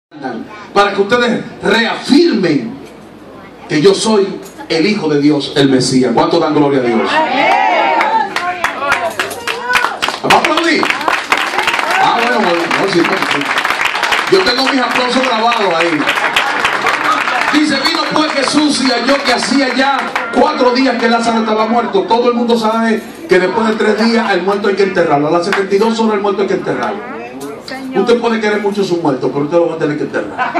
para que ustedes reafirmen que yo soy el Hijo de Dios, el Mesías. ¿Cuánto dan gloria a Dios? ¿Vamos a aplaudir? Bueno, no, sí. Yo tengo mis aplausos grabados ahí. Dice, vino pues Jesús y halló que hacía ya 4 días que Lázaro estaba muerto. Todo el mundo sabe que después de 3 días el muerto hay que enterrarlo. A las 72 horas el muerto hay que enterrarlo. Usted puede querer mucho a su muerto, pero usted lo va a tener que enterrar.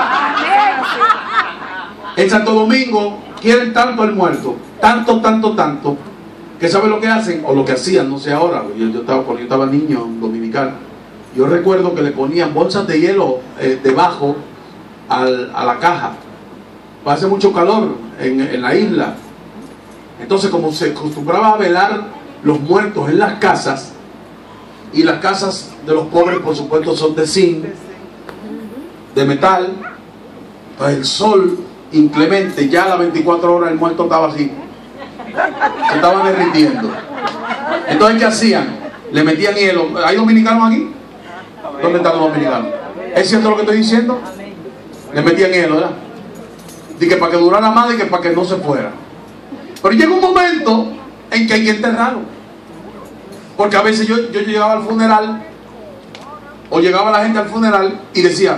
En Santo Domingo quieren tanto al muerto, tanto, que ¿sabe lo que hacen? O lo que hacían, no sé ahora. Cuando yo estaba niño dominical, yo recuerdo que le ponían bolsas de hielo debajo a la caja. Hace mucho calor en la isla. Entonces, como se acostumbraba a velar los muertos en las casas, y las casas de los pobres por supuesto son de zinc, de metal, pues el sol inclemente, ya a las 24 horas el muerto estaba así, se estaba derritiendo. Entonces, ¿qué hacían? Le metían hielo. ¿Hay dominicanos aquí? ¿Dónde están los dominicanos? ¿Es cierto lo que estoy diciendo? Le metían hielo, ¿verdad? Y que para que durara más y que para que no se fuera. Pero llega un momento en que hay que enterrarlo. Porque a veces yo llegaba al funeral, o llegaba la gente al funeral y decía,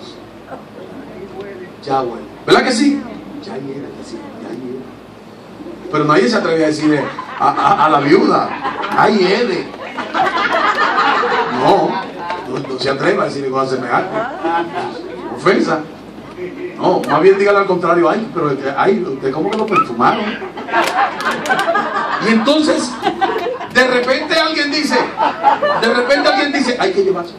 ya bueno, ¿verdad que sí? Ya hiera, ya hiera. Pero nadie se atrevía a decirle a la viuda, ay, hiere. No se atreva a decirle cosas semejantes. Ofensa. No, más bien dígale al contrario, ay, pero ay, ¿usted cómo que lo perfumaron? Y entonces, de repente alguien dice, hay que llevarse.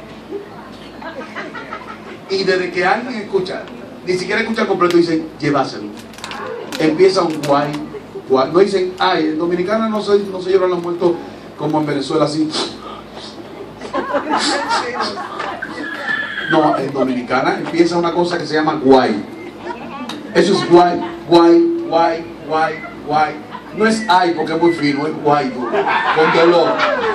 Y desde que alguien escucha, ni siquiera escucha completo, dicen, llévaselo. Empieza un guay. No dicen, ay, en Dominicana no se llevan los muertos como en Venezuela, así. No, en Dominicana empieza una cosa que se llama guay. Eso es guay. No es ay porque es muy fino, es guay, con dolor.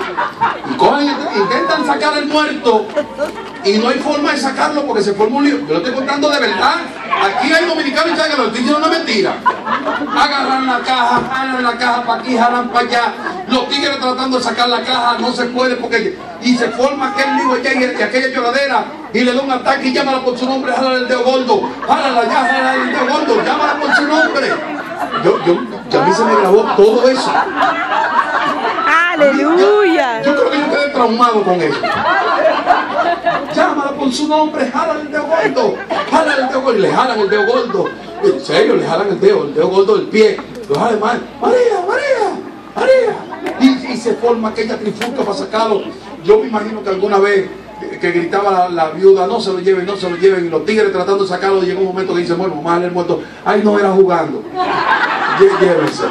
Y intentan sacar el muerto y no hay forma de sacarlo porque se forma un lío. Yo lo estoy contando de verdad. Aquí hay dominicanos y saben que lo estoy diciendo una mentira. Agarran la caja, jalan la caja para aquí, jalan para allá. Los tigres tratando de sacar la caja, no se puede porque... Y se forma aquel lío allá y aquella lloradera. Y le da un ataque y llámala por su nombre, jálala el dedo gordo. Jálala el dedo gordo, llámala por su nombre. A mí se me grabó todo eso. ¡Aleluya! Yo creo que yo quedé traumado con eso. Llámala por su nombre, jálala el dedo gordo. Jálala el dedo gordo. Y le jalan el dedo gordo. En serio, le jalan el dedo gordo del pie. Lo jalan mal. María. Y se forma aquella trifulca para sacarlo. Yo me imagino que alguna vez que gritaba la viuda, no se lo lleven, y los tigres tratando de sacarlo, llegó un momento que dice, bueno, vamos a darle el muerto. Ay, no, era jugando. Llévense.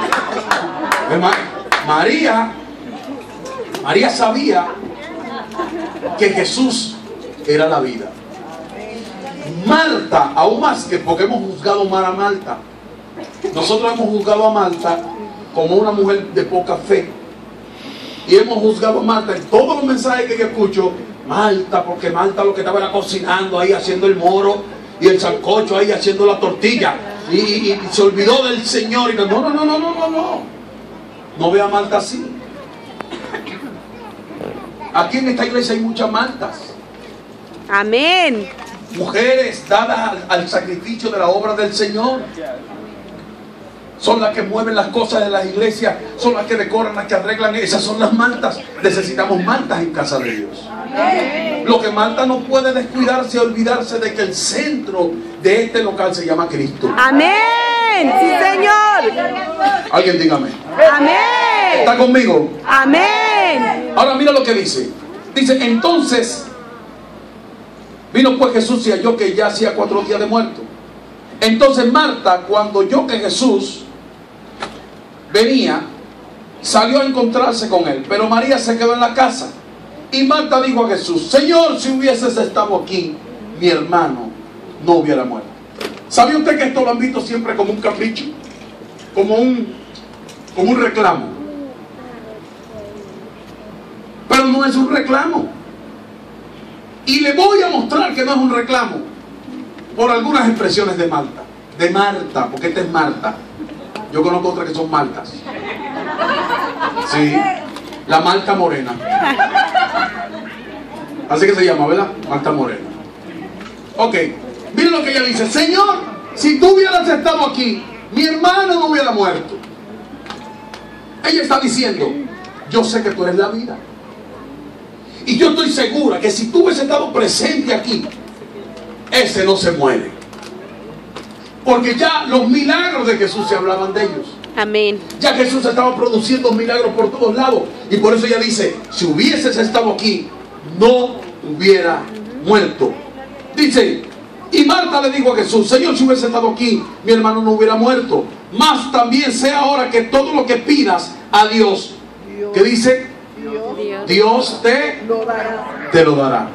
María sabía que Jesús era la vida. Marta, aún más que porque hemos juzgado mal a Marta. Nosotros hemos juzgado a Marta como una mujer de poca fe. Y hemos juzgado a Marta en todos los mensajes que yo escucho. Marta, porque Marta lo que estaba era cocinando ahí, haciendo el moro y el sancocho ahí, haciendo la tortilla. Y se olvidó del Señor. Y no. No ve a Marta así. Aquí en esta iglesia hay muchas Martas. Amén. Mujeres dadas al sacrificio de la obra del Señor. Son las que mueven las cosas de las iglesias, son las que decoran, las que arreglan. Esas son las Martas. Necesitamos Martas en casa de Dios. Amén. Lo que Marta no puede descuidarse, olvidarse de que el centro de este local se llama Cristo. Amén. Sí, Señor. Alguien dígame. Amén. ¿Está conmigo? Amén. Ahora mira lo que dice. Dice, entonces vino pues Jesús y halló que ya hacía 4 días de muerto. Entonces Marta, cuando oyó que Jesús venía, salió a encontrarse con él, pero María se quedó en la casa. Y Marta dijo a Jesús, Señor, si hubieses estado aquí, mi hermano no hubiera muerto. ¿Sabe usted que esto lo han visto siempre como un capricho? Como un reclamo. Pero no es un reclamo. Y le voy a mostrar que no es un reclamo. por algunas expresiones de Marta. De Marta, porque esta es Marta. Yo conozco otras que son Martas. Sí, la Marta Morena. Así que se llama, ¿verdad? Marta Morena. Ok, miren lo que ella dice. Señor, si tú hubieras estado aquí, mi hermano no hubiera muerto. Ella está diciendo, yo sé que tú eres la vida. Y yo estoy segura que si tú hubieses estado presente aquí, ese no se muere. Porque ya los milagros de Jesús se hablaban de ellos. Amén. Ya Jesús estaba produciendo milagros por todos lados. Y por eso ella dice, si hubieses estado aquí, no hubiera muerto. Dice, y Marta le dijo a Jesús, Señor, si hubiese estado aquí, mi hermano no hubiera muerto. Mas también sé ahora que todo lo que pidas a Dios, ¿qué dice? Dios te lo dará.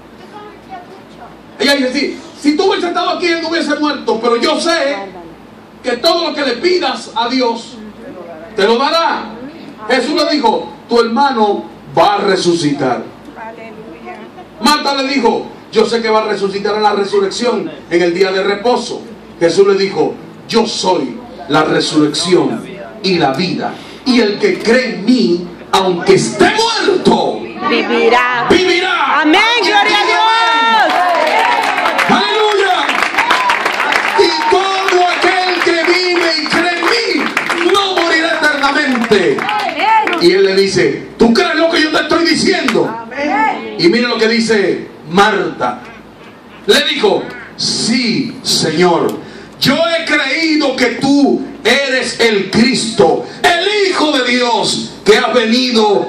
Ella dice, sí, si tú hubieses estado aquí, él no hubiese muerto. Pero yo sé que todo lo que le pidas a Dios, te lo dará. Jesús le dijo, tu hermano va a resucitar. Marta le dijo, yo sé que va a resucitar en la resurrección, en el día de reposo. Jesús le dijo, yo soy la resurrección y la vida. Y el que cree en mí, aunque esté muerto, Vivirá. vivirá. Amén, gloria a Dios. ¡Aleluya! Y todo aquel que vive y cree en mí no morirá eternamente. Y él le dice, ¿tú crees lo que yo te estoy diciendo? Y mire lo que dice Marta. Le dijo, sí, Señor, yo he creído que tú eres el Cristo, el Hijo de Dios, que has venido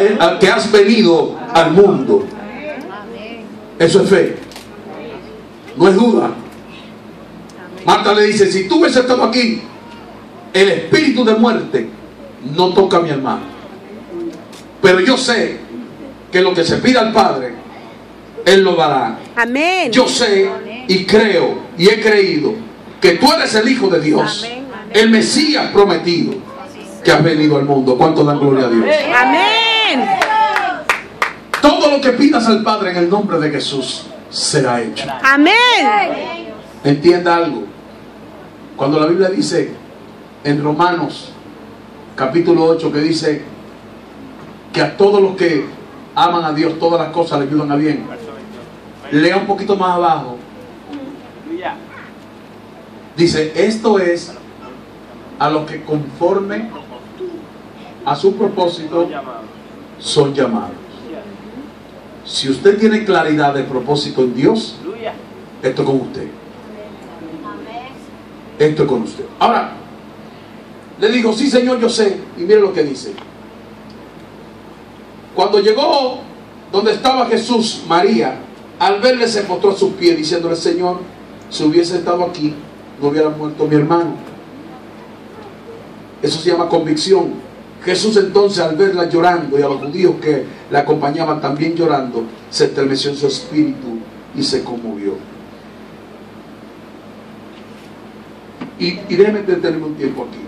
al mundo. Eso es fe, no es duda. Marta le dice, si tú hubieses estado aquí, el espíritu de muerte no toca a mi hermano. Pero yo sé que lo que se pida al Padre, Él lo dará. Amén. Yo sé y creo y he creído que tú eres el Hijo de Dios, el Mesías prometido, que has venido al mundo. ¿Cuánto dan gloria a Dios? Amén. Todo lo que pidas al Padre en el nombre de Jesús será hecho. Amén. Entienda algo. Cuando la Biblia dice en Romanos capítulo 8 que dice que a todos los que aman a Dios todas las cosas le ayudan a bien, lea un poquito más abajo. Dice, esto es a los que conforme a su propósito son llamados. Si usted tiene claridad de propósito en Dios, esto es con usted. Esto es con usted. Ahora, le digo, sí, Señor, yo sé. Y mire lo que dice. Cuando llegó donde estaba Jesús, María, al verle se postró a sus pies, diciéndole, Señor, si hubiese estado aquí, no hubiera muerto mi hermano. Eso se llama convicción. Jesús entonces, al verla llorando, y a los judíos que la acompañaban también llorando, se estremeció en su espíritu y se conmovió. Y déjeme detenerme un tiempo aquí.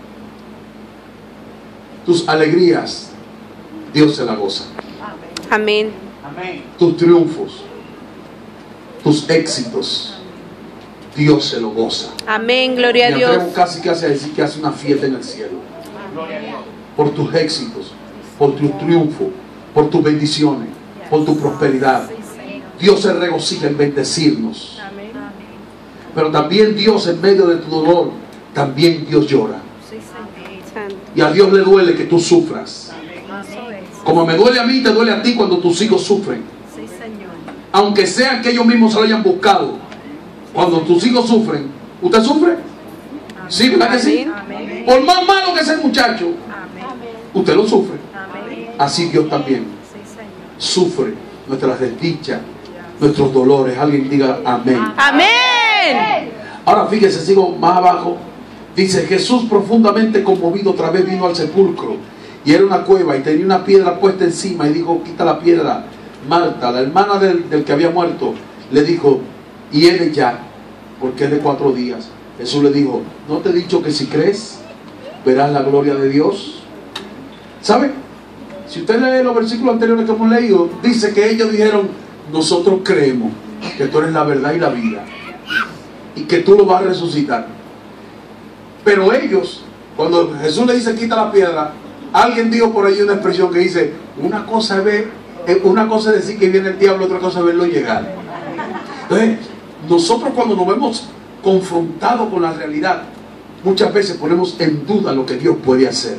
Tus alegrías, Dios se la goza. Amén. Tus triunfos, tus éxitos, Dios se lo goza. Amén, gloria a Me Dios. atrevo casi a decir que hace una fiesta en el cielo. Por tus éxitos, por tu triunfo, por tus bendiciones, por tu prosperidad. Dios se regocija en bendecirnos. Pero también Dios, en medio de tu dolor, también Dios llora. Y a Dios le duele que tú sufras. Como me duele a mí, te duele a ti cuando tus hijos sufren. Aunque sea que ellos mismos se lo hayan buscado. Cuando tus hijos sufren, ¿usted sufre? ¿Sí, verdad que sí? Por más malo que sea el muchacho, usted lo sufre. Así Dios también sufre nuestras desdichas, nuestros dolores. Alguien diga amén. Amén. Ahora fíjese, sigo más abajo. Dice, Jesús profundamente conmovido otra vez vino al sepulcro. Y era una cueva y tenía una piedra puesta encima. Y dijo, quita la piedra. Marta, la hermana del que había muerto, le dijo, hiede ya, porque es de 4 días. Jesús le dijo, ¿no te he dicho que si crees, verás la gloria de Dios? ¿Sabe? Si usted lee los versículos anteriores que hemos leído, dice que ellos dijeron, nosotros creemos que tú eres la verdad y la vida. y que tú lo vas a resucitar. Pero ellos, cuando Jesús le dice quita la piedra, alguien dijo por ahí una expresión que dice, una cosa es decir que viene el diablo, otra cosa es verlo llegar. Entonces, nosotros cuando nos vemos confrontados con la realidad, muchas veces ponemos en duda lo que Dios puede hacer.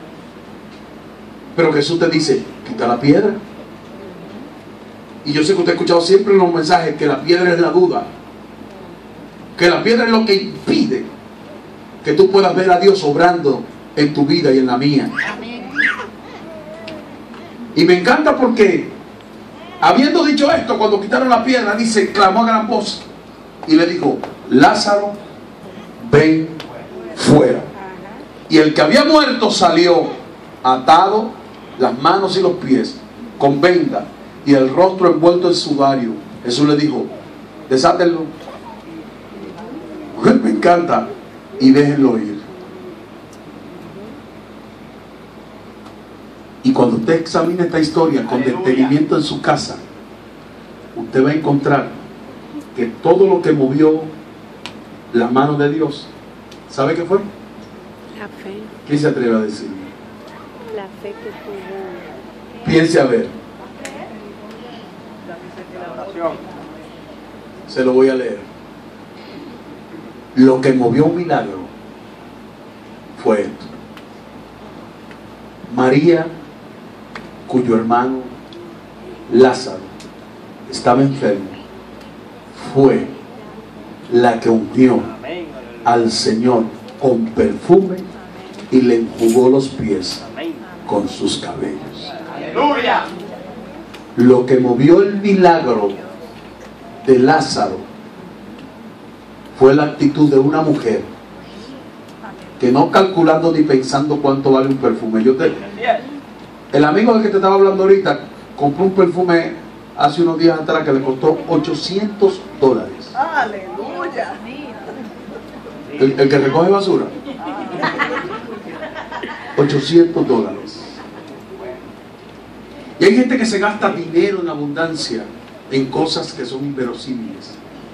Pero Jesús te dice, quita la piedra. Y yo sé que usted ha escuchado siempre en los mensajes que la piedra es la duda, que la piedra es lo que impide que tú puedas ver a Dios obrando en tu vida y en la mía. Y me encanta porque, habiendo dicho esto, cuando quitaron la piedra, dice, clamó a gran voz y le dijo, Lázaro, ven fuera. Y el que había muerto salió atado las manos y los pies con venda y el rostro envuelto en sudario. Jesús le dijo, desátenlo. Me encanta. Y déjenlo ir. Y cuando usted examine esta historia con detenimiento en su casa, usted va a encontrar que todo lo que movió la mano de Dios, ¿sabe qué fue? La fe. ¿Quién se atreve a decirme? La fe que tuvo. Piense a ver. Se lo voy a leer. Lo que movió un milagro fue esto. María, cuyo hermano Lázaro estaba enfermo, fue la que ungió al Señor con perfume y le enjugó los pies con sus cabellos. ¡Aleluya! Lo que movió el milagro de Lázaro fue la actitud de una mujer que, no calculando ni pensando cuánto vale un perfume. El amigo del que te estaba hablando ahorita compró un perfume hace unos días atrás que le costó $800. ¡Aleluya! El que recoge basura, $800. Y hay gente que se gasta dinero en abundancia en cosas que son inverosímiles.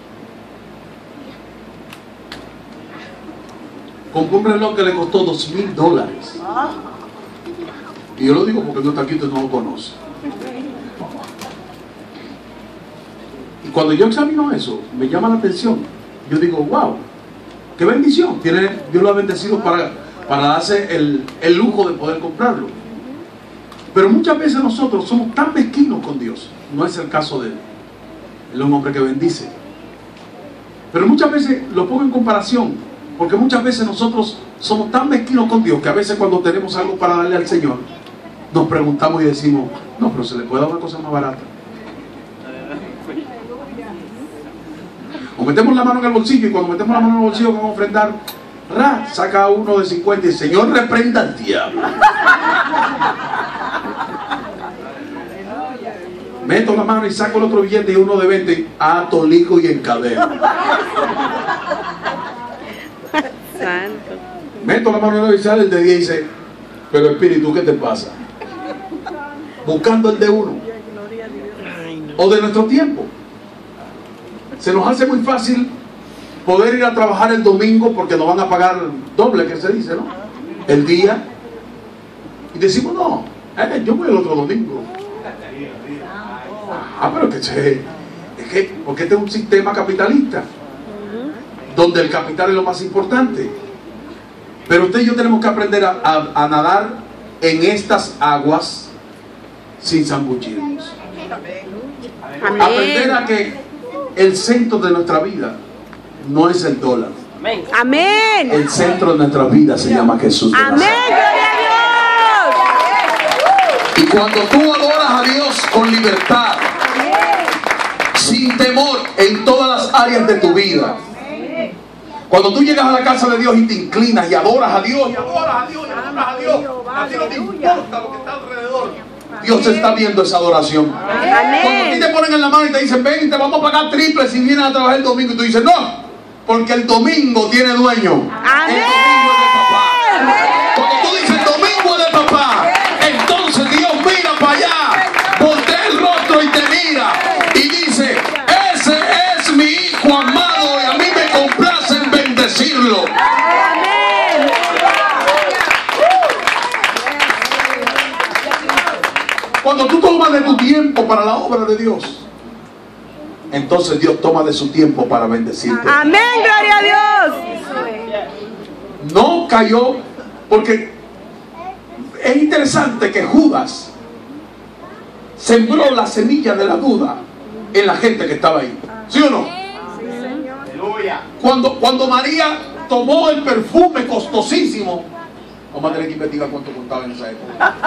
Compró un reloj que le costó $2,000. Y yo lo digo porque no está aquí, usted no lo conoce. Y cuando yo examino eso, me llama la atención. Yo digo, wow, qué bendición. Dios lo ha bendecido para darse el lujo de poder comprarlo. Pero muchas veces nosotros somos tan mezquinos con Dios. No es el caso de él. Él es un hombre que bendice. Pero muchas veces lo pongo en comparación, porque muchas veces nosotros somos tan mezquinos con Dios que a veces cuando tenemos algo para darle al Señor, nos preguntamos y decimos, no, pero se le puede dar una cosa más barata. O metemos la mano en el bolsillo, y cuando metemos la mano en el bolsillo vamos a ofrendar, saca uno de 50 y el Señor reprenda al diablo. Meto la mano y saco el otro billete y uno de 20, ato, ligo y encadeno. Santo. Meto la mano y sale el de 10 y dice, pero Espíritu, ¿qué te pasa? Buscando el de uno o de nuestro tiempo. Se nos hace muy fácil poder ir a trabajar el domingo porque nos van a pagar doble, que se dice, ¿no? El día. Y decimos, no, yo voy el otro domingo. Pero porque este es un sistema capitalista donde el capital es lo más importante. Pero usted y yo tenemos que aprender a nadar en estas aguas sin zambullirnos. Amén. Aprender a que el centro de nuestra vida no es el dólar. Amén. El centro de nuestra vida se llama Jesús de Amén. Nazaret. Gloria a Dios. Y cuando tú adoras a Dios con libertad, sin temor en todas las áreas de tu vida, cuando tú llegas a la casa de Dios y te inclinas y adoras a Dios, y adoras a Dios, y adoras a Dios, a ti no te importa lo que está alrededor. Dios está viendo esa adoración. Cuando a ti te ponen en la mano y te dicen, ven, te vamos a pagar triple si vienes a trabajar el domingo, y tú dices, no, porque el domingo tiene dueño. Amén. El domingo es de papá. Cuando tú dices, el domingo es de papá, entonces Dios mira para allá, voltea el rostro y te mira y dice, ese es mi hijo amado y a mí me tiempo para la obra de Dios, entonces Dios toma de su tiempo para bendecirte. Amén, gloria a Dios. No cayó, porque es interesante que Judas sembró la semilla de la duda en la gente que estaba ahí. ¿Sí o no? Cuando María tomó el perfume costosísimo, vamos a tener que investigar cuánto costaba en esa época.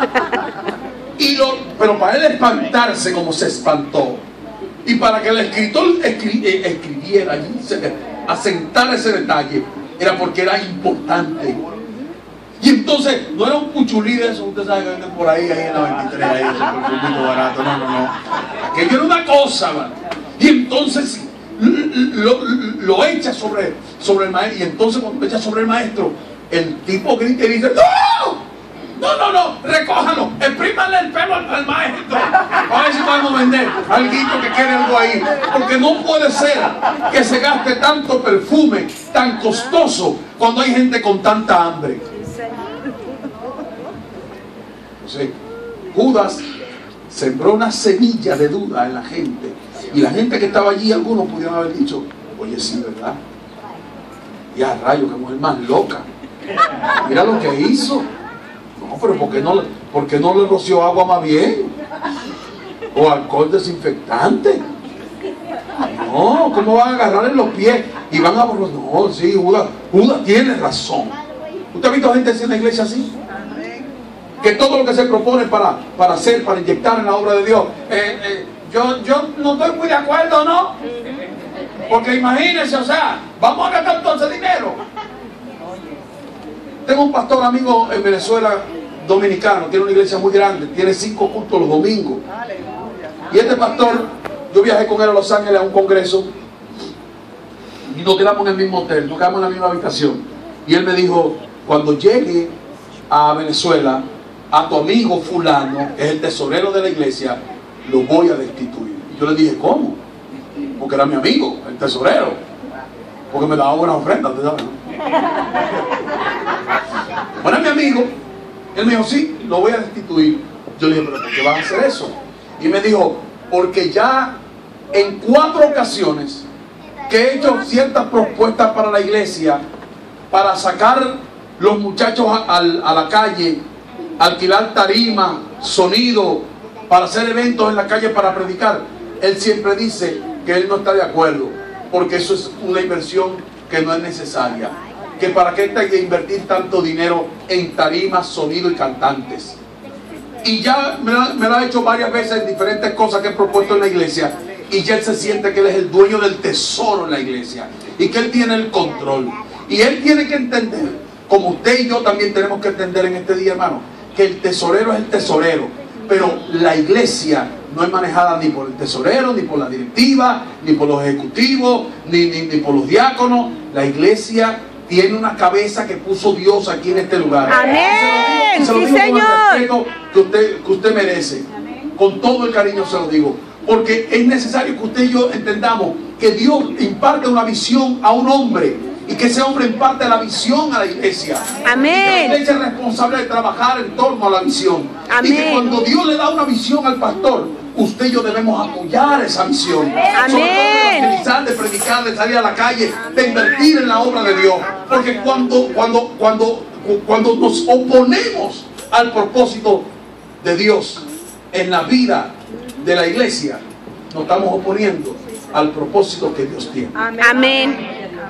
Pero para él espantarse como se espantó, y para que el escritor escribiera allí, asentara ese detalle, era porque era importante. Y entonces no era un puchulí de eso, usted sabe que venden por ahí en la 23, ahí ese perfumito barato, no. Aquello era una cosa, man. Y entonces lo echa sobre el maestro, y entonces cuando lo echa sobre el maestro, el tipo grita y dice: no, recójalo, exprímanle el pelo al maestro, a ver si podemos vender alguito que quede algo ahí, porque no puede ser que se gaste tanto perfume tan costoso cuando hay gente con tanta hambre. Entonces, Judas sembró una semilla de duda en la gente, y la gente que estaba allí, algunos pudieron haber dicho: oye, sí, ¿verdad? Y a rayos, qué mujer más loca, mira lo que hizo. No, pero ¿por qué no le roció agua más bien? O alcohol desinfectante. No, ¿cómo van a agarrarle los pies? Y van a... No, sí, Judas tiene razón. ¿Usted ha visto gente así en la iglesia así? Que todo lo que se propone para hacer, para inyectar en la obra de Dios, yo no estoy muy de acuerdo, ¿no? Porque imagínense, o sea, vamos a gastar todo ese dinero. Tengo un pastor amigo en Venezuela, dominicano, tiene una iglesia muy grande, tiene 5 cultos los domingos. Y este pastor, yo viajé con él a Los Ángeles a un congreso y nos quedamos en el mismo hotel, nos quedamos en la misma habitación. Y él me dijo: cuando llegue a Venezuela, a tu amigo fulano, que es el tesorero de la iglesia, lo voy a destituir. Y yo le dije: ¿cómo? Porque era mi amigo, el tesorero, porque me daba buenas ofrendas, ¿sabes? Bueno, mi amigo, él me dijo: sí, lo voy a destituir. Yo le dije: ¿pero por qué van a hacer eso? Y me dijo: porque ya en 4 ocasiones que he hecho ciertas propuestas para la iglesia, para sacar los muchachos a la calle, alquilar tarima, sonido, para hacer eventos en la calle para predicar, él siempre dice que él no está de acuerdo, porque eso es una inversión que no es necesaria. Que para qué hay que invertir tanto dinero en tarimas, sonido y cantantes. Y ya me lo ha hecho varias veces en diferentes cosas que he propuesto en la iglesia, y ya él se siente que él es el dueño del tesoro en la iglesia y que él tiene el control. Y él tiene que entender, como usted y yo también tenemos que entender en este día, hermano, que el tesorero es el tesorero, pero la iglesia no es manejada ni por el tesorero, ni por la directiva, ni por los ejecutivos, ni por los diáconos. La iglesia tiene una cabeza que puso Dios aquí en este lugar. Amén. Se lo digo Sí, con Señor. el respeto que usted merece. Con todo el cariño se lo digo. Porque es necesario que usted y yo entendamos que Dios imparte una visión a un hombre, y que ese hombre imparte la visión a la iglesia. Amén. Y que la iglesia es responsable de trabajar en torno a la visión. Amén. Y que cuando Dios le da una visión al pastor, usted y yo debemos apoyar esa visión. Amén. Sobre todo de evangelizar, de predicar, de salir a la calle, de invertir en la obra de Dios. Porque cuando nos oponemos al propósito de Dios en la vida de la iglesia, nos estamos oponiendo al propósito que Dios tiene. Amén.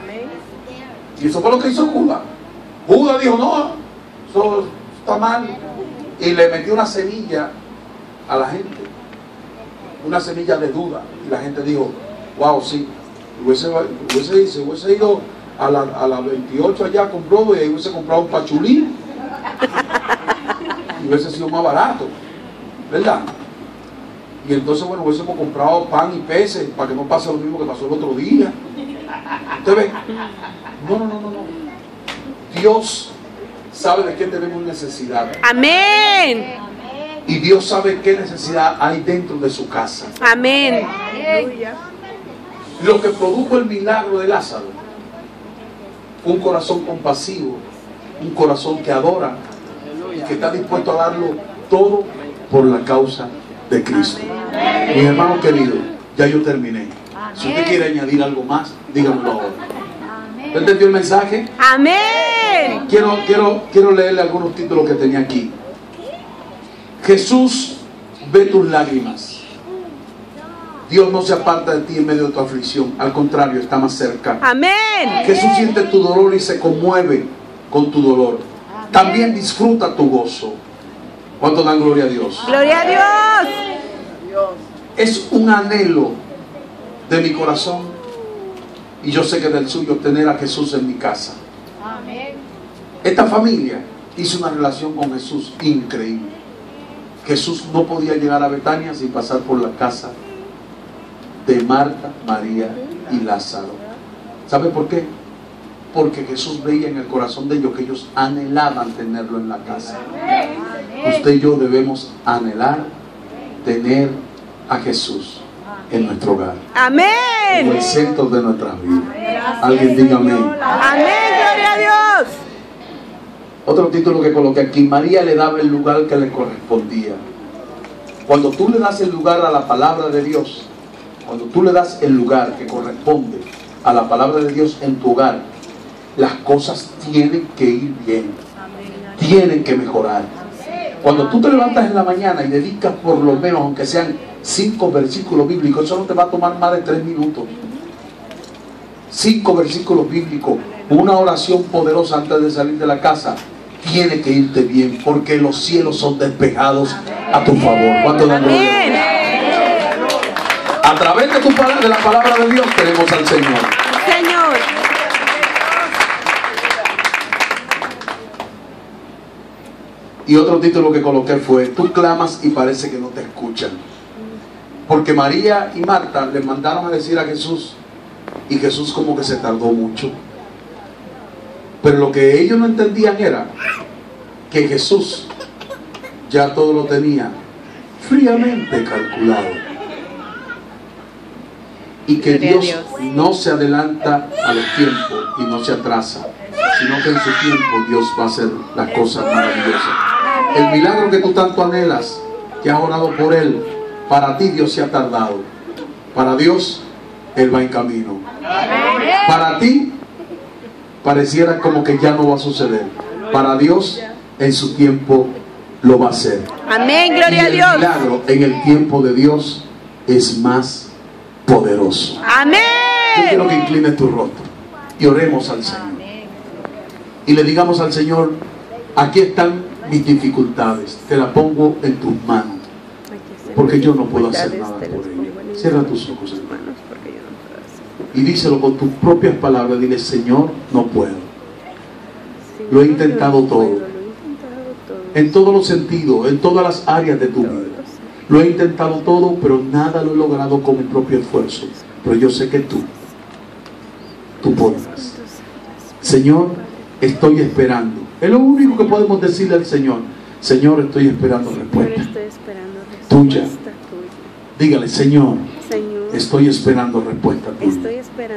Y eso fue lo que hizo Judas. Judas dijo: no, eso está mal. Y le metió una semilla a la gente, una semilla de duda. Y la gente dijo: wow, sí, hubiese ido a la 28 allá con Broadway y hubiese comprado un pachulín y hubiese sido más barato, ¿verdad? Y entonces, bueno, hubiésemos comprado pan y peces para que no pase lo mismo que pasó el otro día. ¿Usted ve? No. Dios sabe de qué tenemos necesidad. Amén. Y Dios sabe qué necesidad hay dentro de su casa. Amén. Lo que produjo el milagro de Lázaro fue un corazón compasivo, un corazón que adora y que está dispuesto a darlo todo por la causa de Cristo. Mis hermanos queridos, ya yo terminé. Si usted quiere añadir algo más, díganmelo ahora. ¿Usted entendió el mensaje? Amén. Quiero leerle algunos títulos que tenía aquí. Jesús ve tus lágrimas. Dios no se aparta de ti en medio de tu aflicción. Al contrario, está más cerca. Amén. Jesús siente tu dolor y se conmueve con tu dolor. También disfruta tu gozo. ¿Cuánto dan gloria a Dios? Gloria a Dios. Es un anhelo de mi corazón, y yo sé que del suyo, tener a Jesús en mi casa. Esta familia hizo una relación con Jesús increíble. Jesús no podía llegar a Betania sin pasar por la casa de Marta, María y Lázaro. ¿Sabe por qué? Porque Jesús veía en el corazón de ellos que ellos anhelaban tenerlo en la casa. Usted y yo debemos anhelar tener a Jesús en nuestro hogar, en Amén. el centro de nuestras vidas. Alguien diga amén. Amén. Gloria a Dios. Otro título que coloqué aquí: María le daba el lugar que le correspondía. Cuando tú le das el lugar a la palabra de Dios, cuando tú le das el lugar que corresponde a la palabra de Dios en tu hogar, las cosas tienen que ir bien, tienen que mejorar. Cuando tú te levantas en la mañana y dedicas por lo menos, aunque sean 5 versículos bíblicos, eso no te va a tomar más de 3 minutos. 5 versículos bíblicos, una oración poderosa antes de salir de la casa, tiene que irte bien, porque los cielos son despejados a tu favor. ¿Cuánto dan gloria? A través de la palabra de Dios tenemos al Señor. Señor. Y otro título que coloqué fue: tú clamas y parece que no te escuchan. Porque María y Marta le mandaron a decir a Jesús, y Jesús como que se tardó mucho. Pero lo que ellos no entendían era que Jesús ya todo lo tenía fríamente calculado, y que Dios no se adelanta a los tiempos y no se atrasa, sino que en su tiempo Dios va a hacer las cosas maravillosas. El milagro que tú tanto anhelas, que has orado por él, para ti Dios se ha tardado. Para Dios, él va en camino. Para ti, pareciera como que ya no va a suceder. Para Dios, en su tiempo, lo va a hacer. Amén. Y Gloria a el Dios. milagro en el tiempo de Dios es más poderoso. Yo Amén. quiero que inclines tu rostro y oremos al Señor. Y le digamos al Señor: aquí están mis dificultades, te las pongo en tus manos, porque yo no puedo hacer nada por ellas. Cierra tus ojos, hermano, y díselo con tus propias palabras. Dile: Señor, no puedo. Lo he intentado todo, en todos los sentidos, en todas las áreas de tu vida. Lo he intentado todo, pero nada lo he logrado con mi propio esfuerzo. Pero yo sé que tú podrás. Señor, estoy esperando. Es lo único que podemos decirle al Señor. Señor, estoy esperando respuesta tuya. Dígale: Señor, estoy esperando respuesta tuya.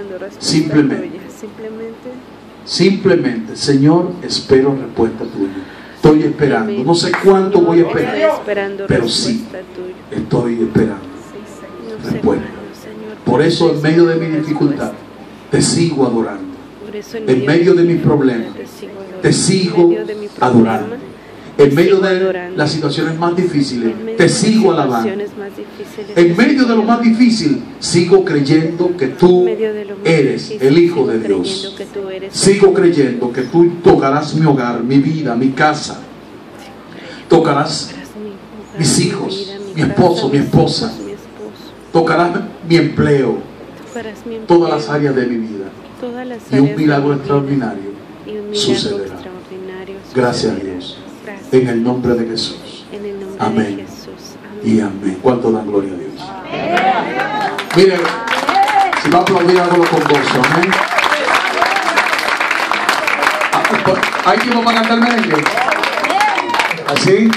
Simplemente, Señor, espero respuesta tuya. Estoy esperando. No sé cuánto voy a esperar, pero sí, estoy esperando respuesta. Por eso, en medio de mi dificultad, te sigo adorando. En medio de mis problemas, te sigo adorando. En medio de las situaciones más difíciles, te sigo alabando. En medio de lo más difícil, sigo creyendo que tú eres el Hijo de Dios. Sigo creyendo que tú tocarás mi hogar, mi vida, mi casa. Tocarás mis hijos, mi esposo, mi esposa. Tocarás mi empleo, todas las áreas de mi vida. Y un milagro extraordinario sucederá. Gracias a Dios. En el nombre de Jesús. Amén. Y amén. ¿Cuánto dan gloria a Dios? Miren, si va a aplaudir, hágalo con gozo. Amén. ¿Hay tiempo para cantar merengue? ¿Así?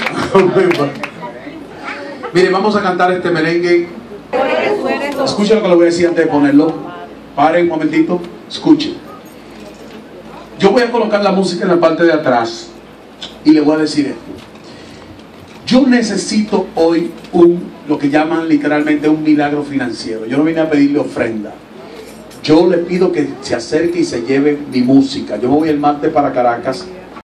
Miren, vamos a cantar este merengue. Escuchen lo que le voy a decir antes de ponerlo. Paren un momentito. Escuchen. Yo voy a colocar la música en la parte de atrás y le voy a decir esto. Yo necesito hoy un lo que llaman literalmente un milagro financiero. Yo no vine a pedirle ofrenda. Yo le pido que se acerque y se lleve mi música. Yo me voy el martes para Caracas